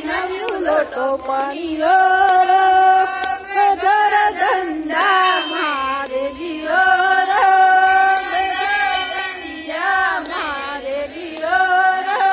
નવ્યું લોટો પાણીયો રો ઘર ધંધા મારે દિયો રો મારે દિયો રો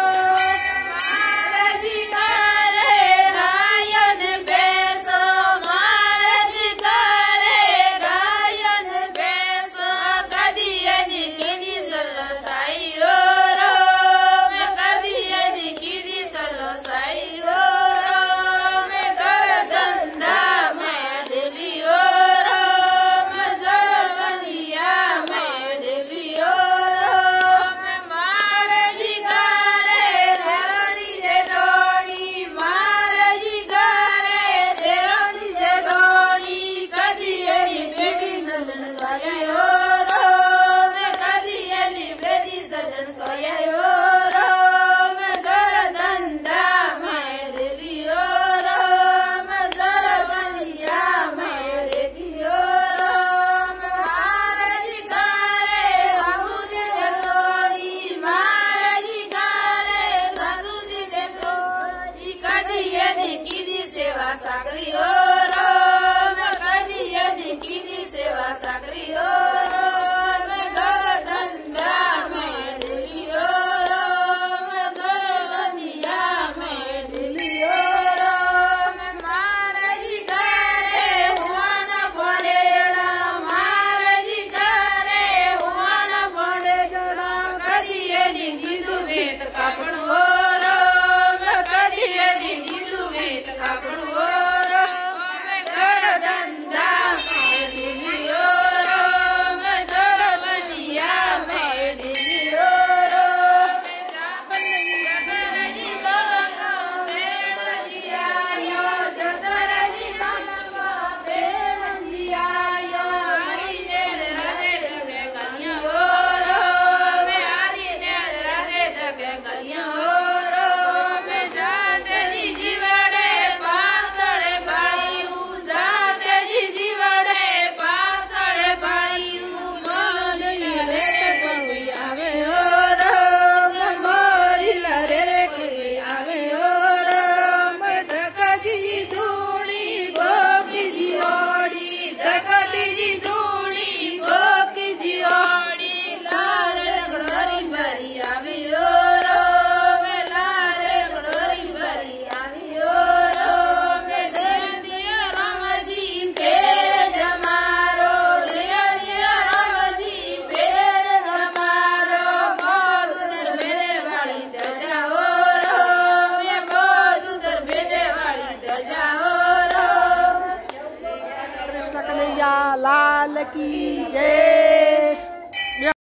મારે દીકરે ગાયન બેસો મારે દીકરે ગાયન બેસો કદી એની કીધી સલો સાઈયો રો મેં કદી એની કીધી સલો સાઈયો રો મેં ઘર ધંધા મારે દિયો રો મેં ઘર બનિયા મારે દિયો રો મેં મારે દીકરે ધરણી જેઠોણી મારે દીકરે ધરણી જેઠોણી કદી એની બેટી સજણ સોયાયો રો મેં કદી એની બેટી સજણ સોયાયો રો મેં ઘર ધંધા મારે દિયો રો મેં ઘર બનિયા મારે દિયો રો મારે દીકરે સાસુજી ને સોરી મારે દીકરે સાસુજી ને સોરી કદી એની કીધી સેવા સાકરીઓ રો મેં કદી એની કીધી સેવા સાકરીઓ રો મેં ઘર ધંધા મારે દિયો રો મેં ઘર બનિયા મારે દિયો રો મેં મારે દીકરે હોણ ભણેડા મારે દીકરે હોણ ભણેડા કદી એની કીધું વેત કાપડું રો મેં કદી એની કીધું વેત કાપડું રો મેં ઘર ધંધા મારે દિયો રો મેં ઘર બનિયા મારે દિયો રો મેં જતરજી બોલકો બેડજી આયો જતરજી બોલકો બેડજી આયો હરીને રાધે જગે કન્યા રો મેં હરીને રાધે જગે કન્યા રો મેં જાતેજી જીવડે પાસળે બાળ્યું જાતેજી જીવડે પાસળે બાળ્યું મોરલી રે કોઈ આવે રો મોરી રે કોઈ આવે રો ધકજી ધૂળી બોકીજી ઓડી ધકજી ધૂળી બોકીજી ઓડી લારે ઘડોરી ભરી આવ્યો રો મેં લારે ઘડોરી ભરી આવ્યો રો મેં દેદિયો રમજી ફેર જમારો દેદિયો રમજી ફેર જમારો બધું દરભેદે વાળી દજાઓ રો મેં બધું દરભેદે વાળી દજાઓ રો कृष्ण कन्हैया लाल की जय।